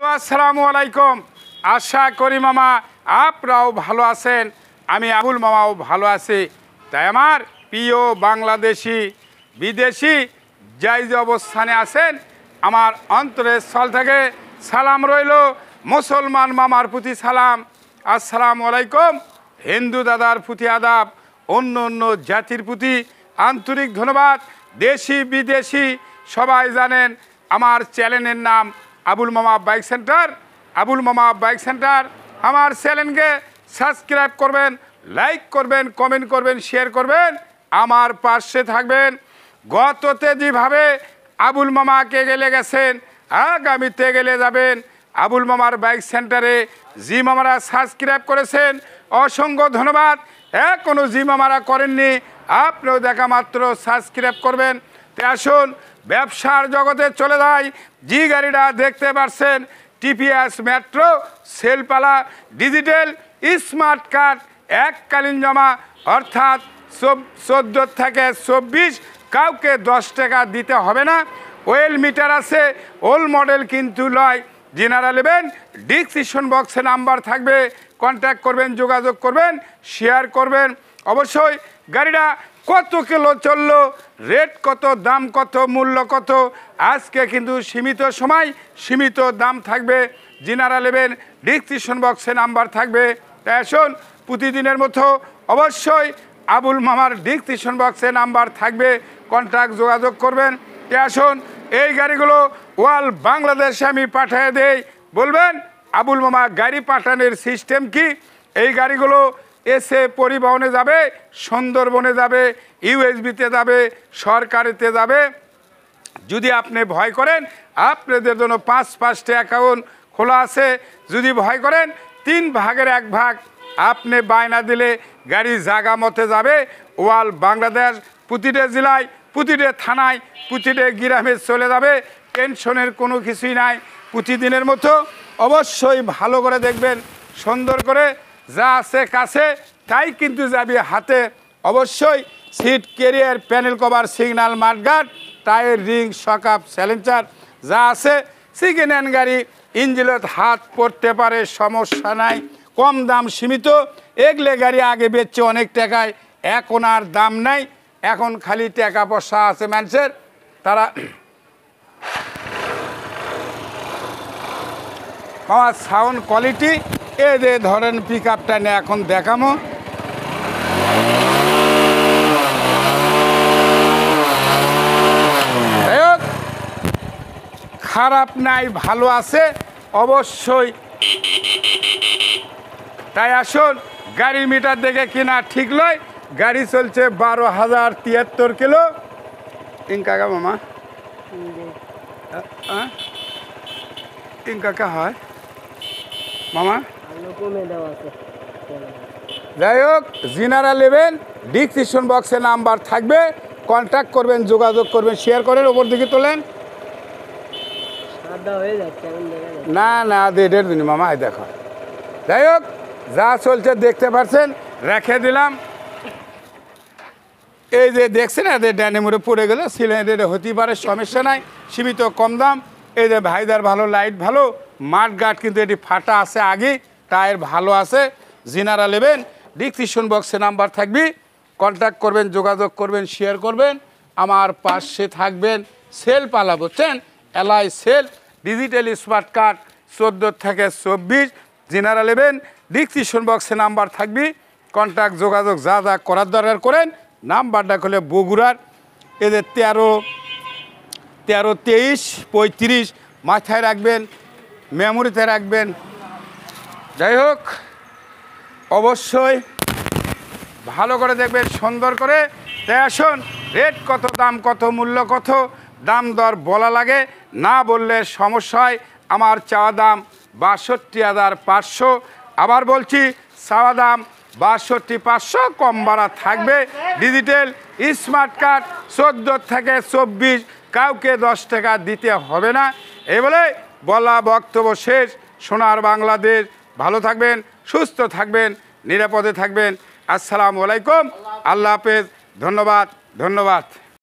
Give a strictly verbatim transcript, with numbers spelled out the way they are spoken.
আসসালামু আলাইকুম। আশা করি মামা আপনারাও ভালো আছেন, আমি আবুল মামাও ভালো আছি। তাই আমার প্রিয় বাংলাদেশি বিদেশি যাই যে অবস্থানে আছেন, আমার অন্তরের স্থল থেকে সালাম রইল। মুসলমান মামার প্রতি সালাম, আসসালামু আলাইকুম। হিন্দু দাদার প্রতি আদাব, অন্য অন্য জাতির প্রতি আন্তরিক ধন্যবাদ। দেশি বিদেশি সবাই জানেন আমার চ্যানেলের নাম আবুল মামা বাইক সেন্টার। আবুল মামা বাইক সেন্টার আমার চ্যানেলকে সাবস্ক্রাইব করবেন, লাইক করবেন, কমেন্ট করবেন, শেয়ার করবেন, আমার পাশে থাকবেন। গততে যেভাবে আবুল মামাকে গেলে গেছেন, আগামীতে গেলে যাবেন। আবুল মামার বাইক সেন্টারে জি মামারা সাবস্ক্রাইব করেছেন, অসংখ্য ধন্যবাদ। এখনও জি মামারা করেননি, আপনিও দেখা মাত্র সাবস্ক্রাইব করবেন। তে আসুন ব্যবসার জগতে চলে যায়। জি গাড়িটা দেখতে পাচ্ছেন টিপিএস মেট্রো সেলপালা ডিজিটাল স্মার্ট কার্ড এককালীন জমা, অর্থাৎ চোদ্দো থেকে চব্বিশ কাউকে দশ টাকা দিতে হবে না। ওয়েল মিটার আছে, ওল্ড মডেল কিন্তু লয়। জেনারেল নেবেন, ডিসক্রিপশন বক্সে নাম্বার থাকবে, কন্ট্যাক্ট করবেন, যোগাযোগ করবেন, শেয়ার করবেন। অবশ্যই গাড়িটা কত কিলো চললো, রেট কত, দাম কত, মূল্য কত, আজকে কিন্তু সীমিত সময় সীমিত দাম থাকবে। জেনারেল নেবেন, ডিসক্রিপশন বক্সে নাম্বার থাকবে। তাই আসুন প্রতিদিনের মতো অবশ্যই আবুল মামার ডিসক্রিপশন বক্সে নাম্বার থাকবে, কন্ট্যাক্ট যোগাযোগ করবেন। তাই আসুন এই গাড়িগুলো ওয়াল বাংলাদেশে আমি পাঠিয়ে দেই। বলবেন আবুল মামা গাড়ি পাঠানোর সিস্টেম কি? এই গাড়িগুলো এসে পরিবহনে যাবে, সুন্দরবনে যাবে, ইউএসবিতে যাবে, সরকারিতে যাবে। যদি আপনি ভয় করেন, আপনাদের জন্য পাঁচ পাঁচটা অ্যাকাউন্ট খোলা আছে। যদি ভয় করেন, তিন ভাগের এক ভাগ আপনি বায়না দিলে গাড়ি জায়গা মতে যাবে। ওয়াল বাংলাদেশ প্রতিটা জেলায়, প্রতিটা থানায়, প্রতিটা গ্রামে চলে যাবে। টেনশনের কোনো কিছুই নাই। প্রতিদিনের মতো অবশ্যই ভালো করে দেখবেন, সুন্দর করে যা আছে কাছে তাই কিন্তু যাবে হাতে। অবশ্যই seat carrier, panel cover, signal, mudguard, tyre, ring, shock up, silencer যা আছে। সেকেন্ড হ্যান্ড গাড়ি ইঞ্জিলত হাত পড়তে পারে, সমস্যা নাই। কম দাম সীমিত। এগলে গাড়ি আগে বেচছে অনেক টাকায়, এখন আর দাম নাই। এখন খালি টাকা পয়সা আছে মানুষের, তারা আমার সাউন্ড কোয়ালিটি এ যে ধরেন পিক আপটা নিয়ে এখন দেখামো। খারাপ নাই, ভালো আছে অবশ্যই। তাই আসুন গাড়ির মিটার দেখে কিনা ঠিক নয়। গাড়ি চলছে বারো হাজার তিয়াত্তর কিলো। ইনকাকা মামা ইনকাকা হয় মামা। যাই হোক, জিনারা নেবেন, ডিসক্রিপশন বক্সে নাম্বার থাকবে, কন্ট্যাক্ট করবেন, যোগাযোগ করবেন, শেয়ার করেন। ওপর দিকে তোলেন। না না দেড় দিন মামা, এই দেখো। যাই হোক, যা চলছে দেখতে পাচ্ছেন, রেখে দিলাম। এই যে দেখছেন এদের ড্যানে মুড়ে পড়ে গেল, সিলিন্ডারে হতেই পারে, সমস্যা নাই, সীমিত কম দাম। এই যে ভাইদার ভালো, লাইট ভালো, মাঠ গার্ড কিন্তু এটি ফাটা আছে আগে, টায়ার ভালো আছে। জিনারা নেবেন, ডিসক্রিপশন বক্সে নাম্বার থাকবে, কন্ট্যাক্ট করবেন, যোগাযোগ করবেন, শেয়ার করবেন, আমার পাশে থাকবেন। সেল পালা বুঝছেন, L I cell digital smart card চোদ্দো থেকে চব্বিশ। জিনারা নেবেন, ডিসক্রিপশন বক্সে নাম্বার থাকবে, কন্ট্যাক্ট যোগাযোগ যা যা করার দরকার করেন। নাম্বারটা হলে বগুড়ার এদের তেরো তেরো তেইশ পঁয়ত্রিশ মাথায় রাখবেন, মেমোরিতে রাখবেন। যাই হোক, অবশ্যই ভালো করে দেখবেন, সুন্দর করে। তাই আসুন রেট কত, দাম কত, মূল্য কত, দাম দর বলা লাগে, না বললে সমস্যা হয়। আমার চাওয়া দাম বাষট্টি হাজার পাঁচশো। আবার বলছি, চাওয়া দাম বাষট্টি পাঁচশো, কম ভাড়া থাকবে। ডিজিটাল স্মার্ট কার্ড চোদ্দো থেকে চব্বিশ, কাউকে দশ টাকা দিতে হবে না। এই বলে বলা বক্তব্য শেষ। সোনার বাংলাদেশ, ভালো থাকবেন, সুস্থ থাকবেন, নিরাপদে থাকবেন। আসসালামু আলাইকুম, আল্লাহ হাফেজ, ধন্যবাদ ধন্যবাদ।